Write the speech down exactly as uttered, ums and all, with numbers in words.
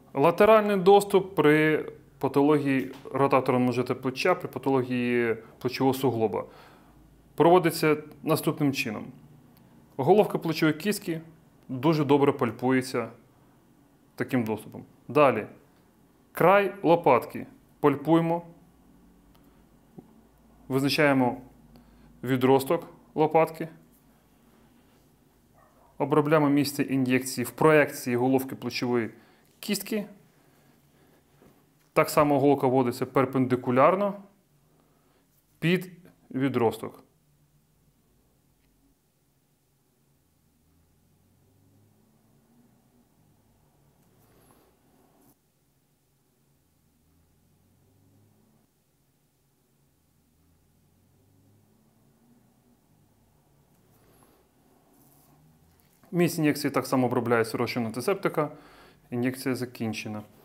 Латеральний доступ при патології ротаторного ножити плеча, при патології плечового суглоба проводиться наступним чином. Головка плечової кістки дуже добре пальпується таким доступом. Далі. Край лопатки пальпуємо, визначаємо відросток лопатки, обробляємо місце ін'єкції в проекції головки плечової кістки. Так само голка вводиться перпендикулярно під відросток. Місце ін'єкції так само обробляється розчином антисептика. Ін'єкція закінчена.